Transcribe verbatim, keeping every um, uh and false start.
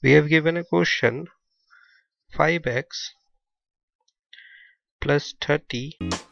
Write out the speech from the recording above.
We have given a question five x plus thirty